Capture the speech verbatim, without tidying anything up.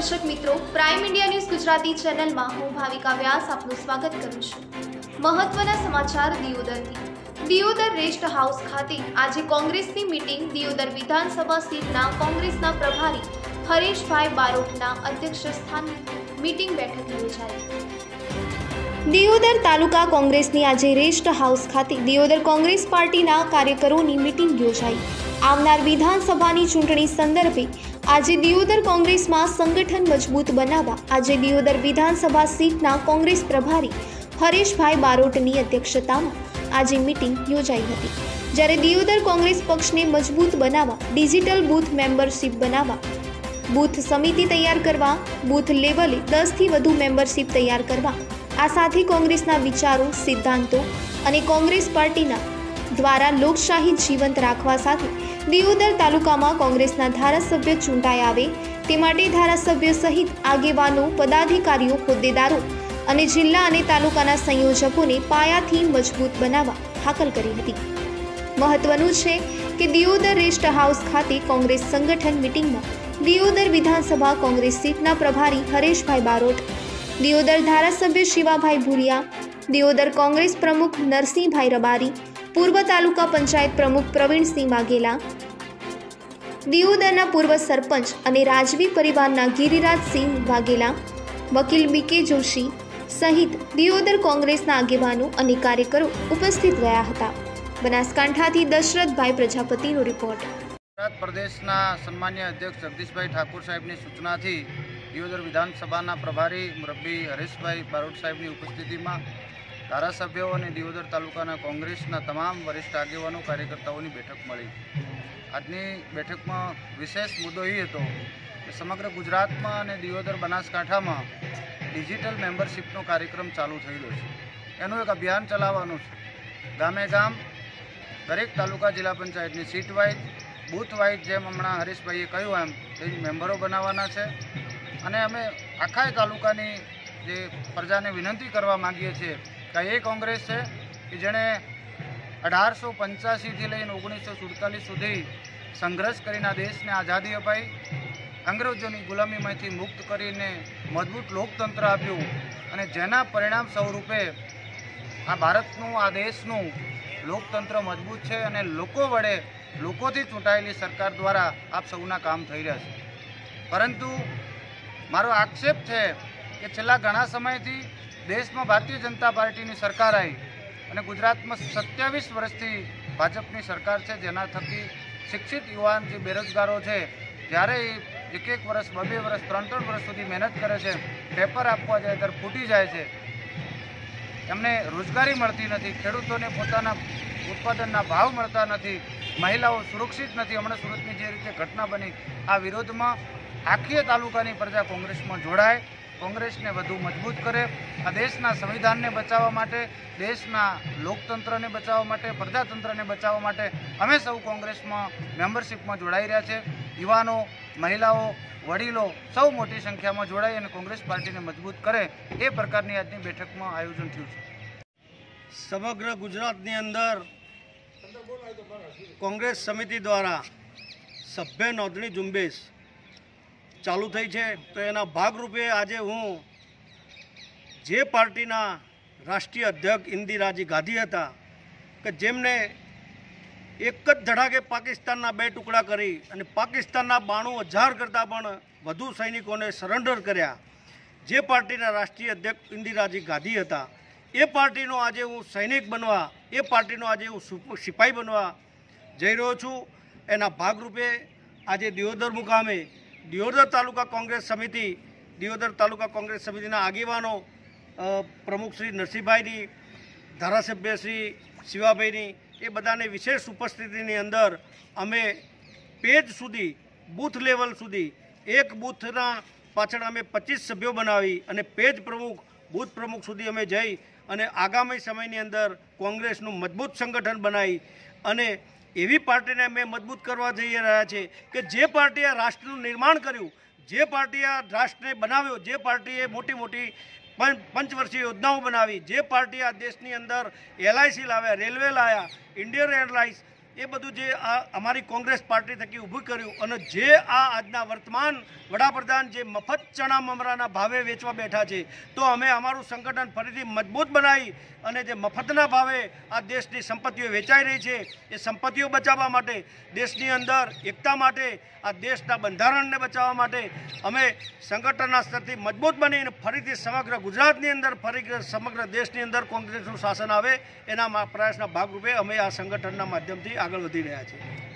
दर्शक मित्रों, prime India news Gujarati channel में हूँ भाविका व्यास आपનું સ્વાગત કરું છું। મહત્વના સમાચાર દિયોદરથી। દિયોદર રેસ્ટ હાઉસ ખાતે આજે કોંગ્રેસની મીટિંગ દિયોદર વિધાનસભા સીટના કોંગ્રેસના પ્રભારી હરેશભાઈ બારોટના અધ્યક્ષસ્થાને મીટિંગ બેઠક યોજાઈ। દિયોદર તાલુકા કોંગ્રેસની આજે રેસ્ટ હાઉસ ખાતે દિયોદર કોંગ્રેસ પાર્ટીના કાર્યકરોની મીટિંગ યોજાઈ। આવનાર વિધાનસભાની ચૂંટણી સંદર્ભે આજે દિયોદર કોંગ્રેસમાં સંગઠન મજબૂત બનાવવા આજે દિયોદર વિધાનસભા સીટના કોંગ્રેસ પ્રભારી હરેશભાઈ બારોટની અધ્યક્ષતામાં આજે મીટિંગ યોજાઈ હતી। જ્યારે દિયોદર કોંગ્રેસ પક્ષને મજબૂત બનાવવા ડિજિટલ બૂથ મેમ્બરશીપ બનાવવા, બૂથ સમિતિ તૈયાર કરવા, બૂથ લેવલે દસથી વધુ મેમ્બરશીપ તૈયાર કરવા, આ સાથે કોંગ્રેસના વિચારો, સિદ્ધાંતો અને કોંગ્રેસ પાર્ટીના દ્વારા લોકશાહી જીવંત રાખવા સાથે દિયોદર તાલુકામાં કોંગ્રેસના ધારાસભ્ય ચૂંટાઈ આવે તે માટે ધારાસભ્ય સહિત આગેવાનો, પદાધિકારીઓ, હોદ્દેદારો અને જિલ્લા અને તાલુકાના સંયોજકોને પાયાથી મજબૂત બનાવવા હાકલ કરી હતી। મહત્વનું છે કે દિયોદર રેસ્ટ હાઉસ ખાતે કોંગ્રેસ સંગઠન મીટિંગમાં દિયોદર વિધાનસભા કોંગ્રેસ સીટના પ્રભારી હરેશભાઈ બારોટ, દિયોદર ધારાસભ્ય શિવાભાઈ ભુરિયા, દિયોદર કોંગ્રેસ પ્રમુખ નરસિંહભાઈ રબારી, પૂર્વ તાલુકા પંચાયત પ્રમુખ પ્રવીણસિંહ વાઘેલા, દિયોદરના પૂર્વ સરપંચ અને રાજવી પરિવારના ગિરિરાજસિંહ વાઘેલા, વકીલ બી કે જોશી સહિત દિયોદર કોંગ્રેસના આગેવાનો અને કાર્યકરો ઉપસ્થિત રહ્યા હતા। બનાસકાંઠાથી દશરથભાઈ પ્રજાપતિનો રિપોર્ટ। ગુજરાત પ્રદેશના સન્માન્ય અધ્યક્ષ જગદીશભાઈ ઠાકોર સાહેબની સૂચનાથી દિયોદર વિધાનસભાના પ્રભારી મુરબ્બી હરેશભાઈ બારોટ સાહેબની ઉપસ્થિતિમાં ધારાસભ્યો અને દિયોદર તાલુકાના કોંગ્રેસના તમામ વરિષ્ઠ આગેવાનો, કાર્યકર્તાઓની બેઠક મળી। આજની બેઠકમાં વિશેષ મુદ્દો એ હતો કે સમગ્ર ગુજરાતમાં અને દિયોદર બનાસકાંઠામાં ડિજિટલ મેમ્બરશીપનો કાર્યક્રમ ચાલુ થયેલો છે। એનું એક અભિયાન ચલાવવાનું છે। ગામે ગામ દરેક તાલુકા જિલ્લા પંચાયતની સીટ વાઇઝ, બૂથ વાઇઝ, જેમ હમણાં હરેશભાઈએ કહ્યું એમ એ મેમ્બરો બનાવવાના છે। અને અમે આખા તાલુકાની જે પ્રજાને વિનંતી કરવા માગીએ છીએ કે એ કોંગ્રેસ છે કે જેણે અઢારસો પંચ્યાસીથી લઈને ઓગણીસો સુડતાલીસ સુધી સંઘર્ષ કરીને આ દેશને આઝાદી અપાઈ, અંગ્રેજોની ગુલામીમાંથી મુક્ત કરીને મજબૂત લોકતંત્ર આપ્યું અને જેના પરિણામ સ્વરૂપે આ ભારતનું, આ દેશનું લોકતંત્ર મજબૂત છે અને લોકો વડે, લોકોથી ચૂંટાયેલી સરકાર દ્વારા આપ સૌના કામ થઈ રહ્યા છે। પરંતુ મારો આક્ષેપ છે કે છેલ્લા ઘણા સમયથી દેશમાં ભારતીય જનતા પાર્ટીની સરકાર આવી અને ગુજરાતમાં સત્યાવીસ વર્ષથી ભાજપની સરકાર છે, જેના થકી શિક્ષિત યુવાન જે બેરોજગારો છે, જ્યારે એક એક વર્ષ, બે બે વર્ષ, ત્રણ ત્રણ વર્ષ સુધી મહેનત કરે છે, પેપર આપવા જાય ત્યારે ફૂટી જાય છે, એમને રોજગારી મળતી નથી, ખેડૂતોને પોતાના ઉત્પાદનના ભાવ મળતા નથી, મહિલાઓ સુરક્ષિત નથી। હમણાં સુરતની જે રીતે ઘટના બની, આ વિરોધમાં આખી તાલુકાની પ્રજા કોંગ્રેસમાં જોડાય, કોંગ્રેસને વધુ મજબૂત કરે, આ દેશના સંવિધાનને બચાવવા માટે, દેશના લોકતંત્રને બચાવવા માટે, પ્રજાતંત્રને બચાવવા માટે અમે સૌ કોંગ્રેસમાં મેમ્બરશીપમાં જોડાઈ રહ્યા છે। યુવાનો, મહિલાઓ, વડીલો સૌ મોટી સંખ્યામાં જોડાઈ અને કોંગ્રેસ પાર્ટીને મજબૂત કરે એ પ્રકારની આજની બેઠકમાં આયોજન થયું છે। સમગ્ર ગુજરાતની અંદર કોંગ્રેસ સમિતિ દ્વારા સભ્ય નોંધણી ઝુંબેશ ચાલુ થઈ છે। તો એના ભાગરૂપે આજે હું જે પાર્ટીના રાષ્ટ્રીય અધ્યક્ષ ઇન્દિરાજી ગાંધી હતા કે જેમને એક જ ધડાકે પાકિસ્તાનના બે ટુકડા કરી અને પાકિસ્તાનના બાણું હજાર કરતાં પણ વધુ સૈનિકોને સરેન્ડર કર્યા, જે પાર્ટીના રાષ્ટ્રીય અધ્યક્ષ ઇન્દિરાજી ગાંધી હતા, એ પાર્ટીનો આજે હું સૈનિક બનવા, એ પાર્ટીનો આજે હું સિપાહી બનવા જઈ રહ્યો છું। એના ભાગરૂપે આજે દિયોદર મુકામે દિયોદર તાલુકા કોંગ્રેસ સમિતિ, દિયોદર તાલુકા કોંગ્રેસ સમિતિના આગેવાનો, પ્રમુખ શ્રી નરસિંહભાઈની, ધારાસભ્ય શ્રી શિવાભાઈની, એ બધાને વિશેષ ઉપસ્થિતિની અંદર અમે પેજ સુધી, બૂથ લેવલ સુધી, એક બૂથના પાછળ અમે પચીસ સભ્યો બનાવી અને પેજ પ્રમુખ, બૂથ પ્રમુખ સુધી અમે જઈ અને આગામી સમયની અંદર કોંગ્રેસનું મજબૂત સંગઠન બનાવી અને એવી પાર્ટીને અમે મજબૂત કરવા જઈ રહ્યા છે કે જે પાર્ટીએ રાષ્ટ્રનું નિર્માણ કર્યું, જે પાર્ટીએ રાષ્ટ્રને બનાવ્યો, જે પાર્ટીએ મોટી મોટી પંચવર્ષીય યોજનાઓ બનાવી, જે પાર્ટી આ દેશની અંદર એલઆઈસી લાવ્યા, રેલવે લાવ્યા, ઇન્ડિયન એરલાઇન્સ, એ બધું જે આ અમારી કોંગ્રેસ પાર્ટી થકી ઊભું કર્યું અને જે આ આજના વર્તમાન વડાપ્રધાન જે મફત ચણા મમરાના ભાવે વેચવા બેઠા છે, તો અમે અમારું સંગઠન ફરીથી મજબૂત બનાવી અને જે મફતના ભાવે આ દેશની સંપત્તિઓ વેચાઈ રહી છે એ સંપત્તિઓ બચાવવા માટે, દેશની અંદર એકતા માટે, આ દેશના બંધારણને બચાવવા માટે અમે સંગઠનના સ્તરથી મજબૂત બનીને ફરીથી સમગ્ર ગુજરાતની અંદર, ફરી સમગ્ર દેશની અંદર કોંગ્રેસનું શાસન આવે એના પ્રયાસના ભાગરૂપે અમે આ સંગઠનના માધ્યમથી આગળ વધી રહ્યા છીએ.